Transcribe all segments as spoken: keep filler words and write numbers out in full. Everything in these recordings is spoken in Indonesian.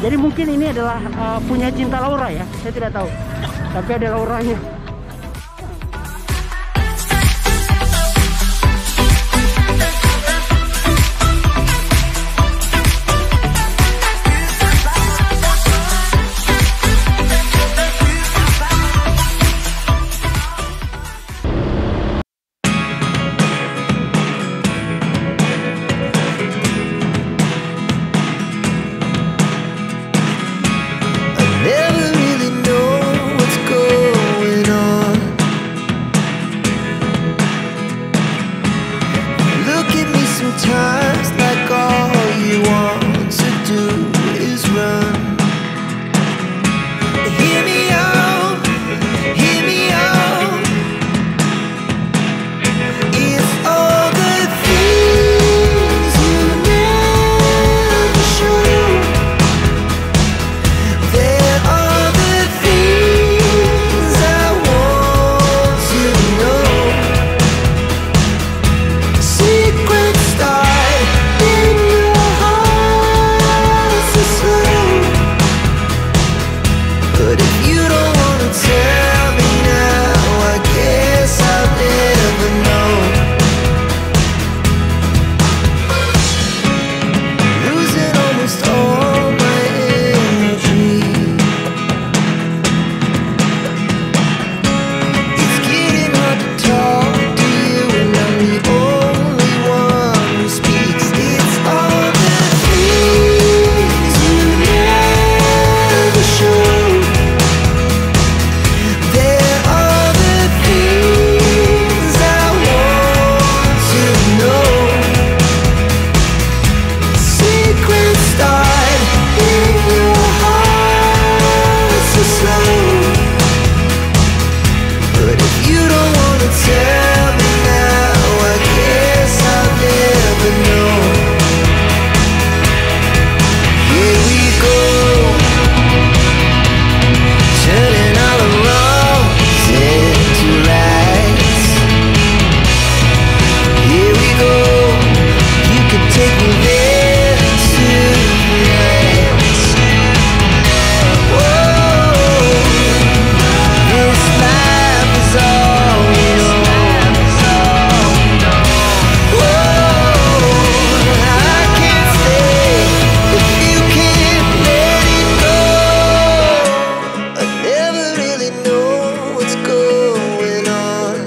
Jadi mungkin ini adalah uh, punya Cinta Laura ya, saya tidak tahu. Tapi ada Lauranya. Sometimes like all you want to do is run. Hear me out, hear me out. It's all the things you never show. There are the things I want to know. Secrets start in your heart so slow. But if you don't wanna tell me now, I guess I'll never know. Losing almost all my energy. It's getting hard to talk to you, and I'm the only one who speaks. It's all the things you never show. There are the things I want to know. Secrets start in your heart so slow. But if you don't wanna tell me now, I guess I'll never know. Here we go, turning all the wrongs into rights. Here we go, you could take me there tonight. Whoa, this life is all we own. Whoa, I can't stay if you can't let it go. I never really know what's going on,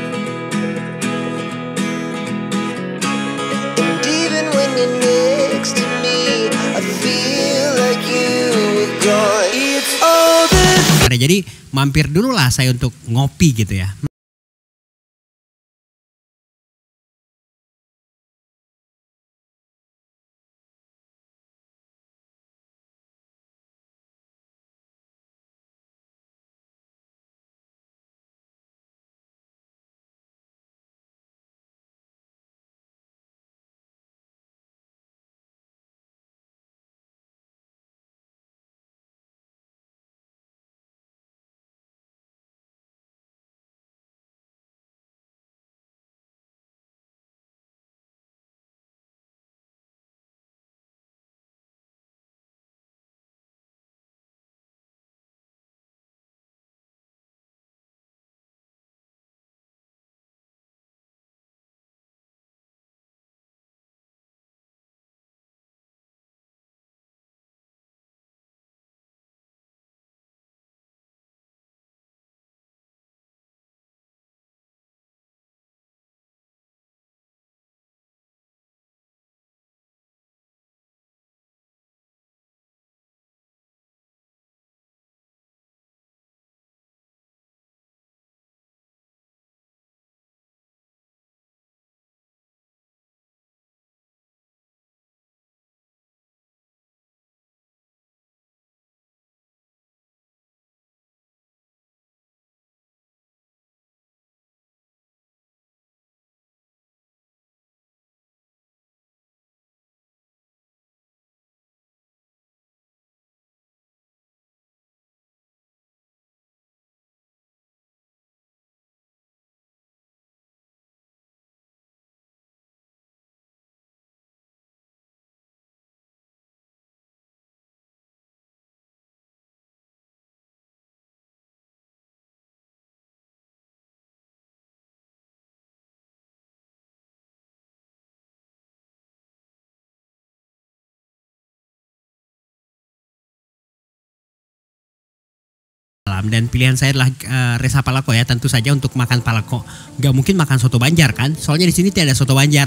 and even when you're next to me, I feel like you were gone. It's all the Nah, jadi mampir dulu lah saya untuk ngopi gitu ya. malam dan pilihan saya adalah uh, Resa Palako ya, tentu saja untuk makan palako. Gak mungkin makan soto Banjar kan? Soalnya di sini tidak ada soto Banjar.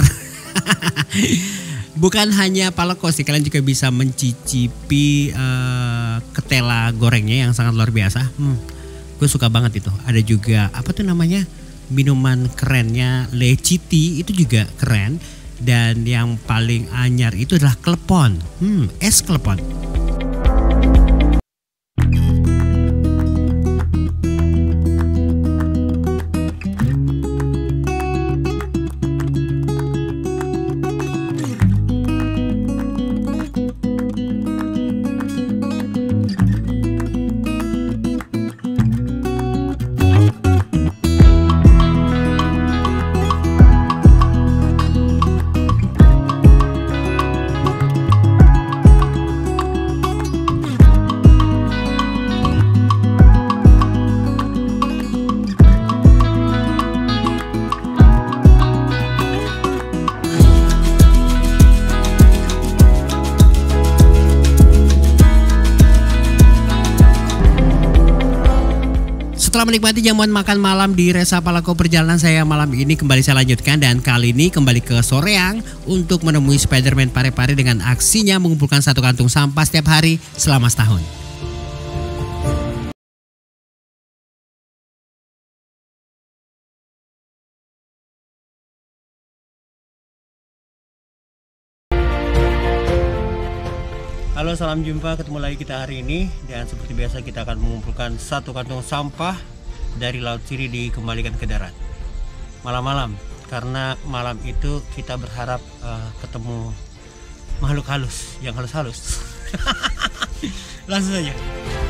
Bukan hanya palako sih, kalian juga bisa mencicipi uh, ketela gorengnya yang sangat luar biasa. Hmm, gue suka banget itu. Ada juga apa tuh namanya, minuman kerennya leciti, itu juga keren. Dan yang paling anyar itu adalah klepon, hmm, es klepon. Setelah menikmati jamuan makan malam di Resa Palako, perjalanan saya malam ini kembali saya lanjutkan, dan kali ini kembali ke Soreang untuk menemui Spiderman Parepare dengan aksinya mengumpulkan satu kantung sampah setiap hari selama setahun. Halo, salam jumpa, ketemu lagi kita hari ini, dan seperti biasa kita akan mengumpulkan satu kantong sampah dari Laut Siri dikembalikan ke darat malam-malam, karena malam itu kita berharap uh, ketemu makhluk halus yang halus-halus. Langsung saja.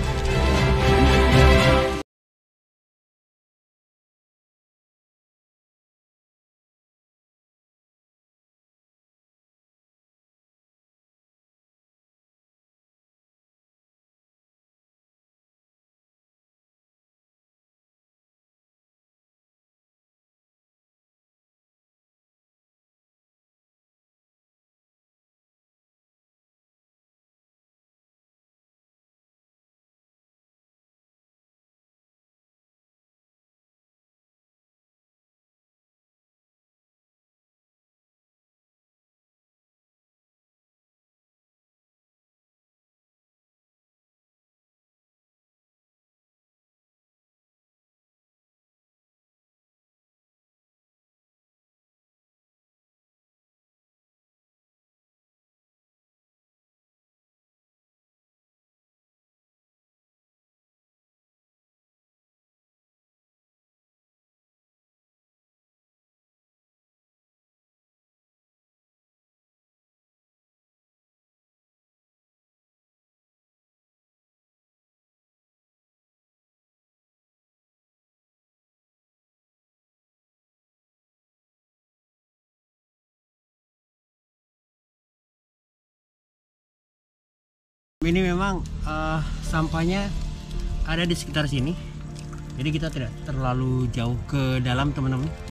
Ini memang uh, sampahnya ada di sekitar sini, jadi kita tidak terlalu jauh ke dalam teman-teman.